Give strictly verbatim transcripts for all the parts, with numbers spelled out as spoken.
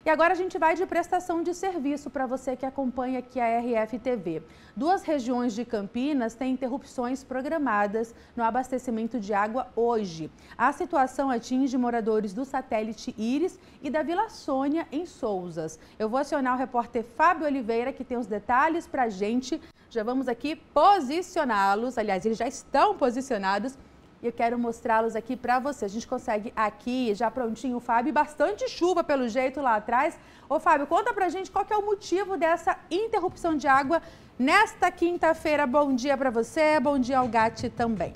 E agora a gente vai de prestação de serviço para você que acompanha aqui a R F T V. Duas regiões de Campinas têm interrupções programadas no abastecimento de água hoje. A situação atinge moradores do satélite Íris e da Vila Sônia, em Sousas. Eu vou acionar o repórter Fábio Oliveira, que tem os detalhes para a gente. Já vamos aqui posicioná-los, aliás, eles já estão posicionados. E eu quero mostrá-los aqui para você. A gente consegue aqui, já prontinho, o Fábio, bastante chuva pelo jeito lá atrás. Ô Fábio, conta pra gente qual que é o motivo dessa interrupção de água nesta quinta-feira. Bom dia para você, bom dia ao Gatti também.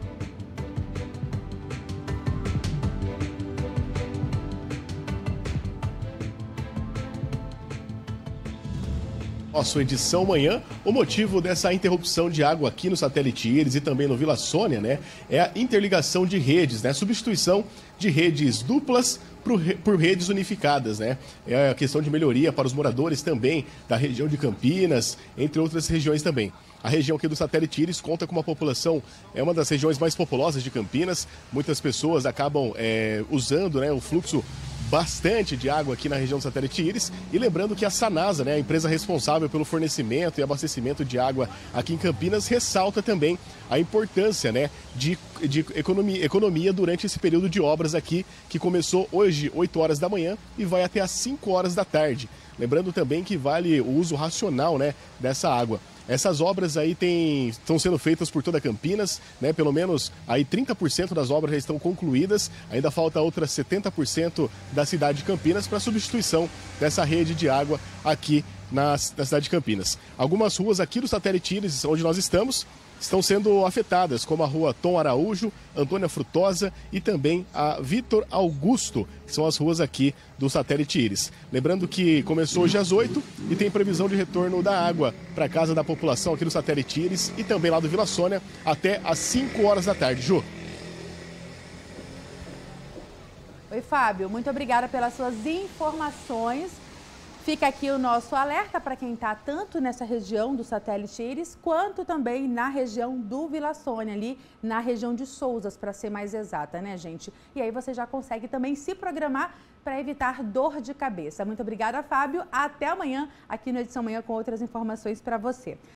Nossa edição manhã, o motivo dessa interrupção de água aqui no satélite Íris e também no Vila Sônia, né, é a interligação de redes, né, substituição de redes duplas por redes unificadas, né, é a questão de melhoria para os moradores também da região de Campinas, entre outras regiões também. A região aqui do satélite Íris conta com uma população, é uma das regiões mais populosas de Campinas, muitas pessoas acabam é, usando, né, o fluxo bastante de água aqui na região do satélite Íris. E lembrando que a Sanasa, né, a empresa responsável pelo fornecimento e abastecimento de água aqui em Campinas, ressalta também a importância, né, de, de economia, economia durante esse período de obras aqui, que começou hoje, oito horas da manhã, e vai até às cinco horas da tarde. Lembrando também que vale o uso racional, né, dessa água. Essas obras aí tem, estão sendo feitas por toda Campinas, né? Pelo menos aí trinta por cento das obras já estão concluídas, ainda falta outras setenta por cento da cidade de Campinas para substituição dessa rede de água aqui na, na cidade de Campinas. Algumas ruas aqui do satélite Íris, onde nós estamos, estão sendo afetadas, como a rua Tom Araújo, Antônia Frutosa e também a Vitor Augusto, que são as ruas aqui do satélite Íris. Lembrando que começou hoje às oito e tem previsão de retorno da água para casa da população aqui do satélite Íris e também lá do Vila Sônia até às cinco horas da tarde. Ju. Oi, Fábio, muito obrigada pelas suas informações. Fica aqui o nosso alerta para quem está tanto nessa região do satélite Íris, quanto também na região do Vila Sônia, ali na região de Sousas, para ser mais exata, né, gente? E aí você já consegue também se programar para evitar dor de cabeça. Muito obrigada, Fábio. Até amanhã, aqui no Edição Manhã, com outras informações para você.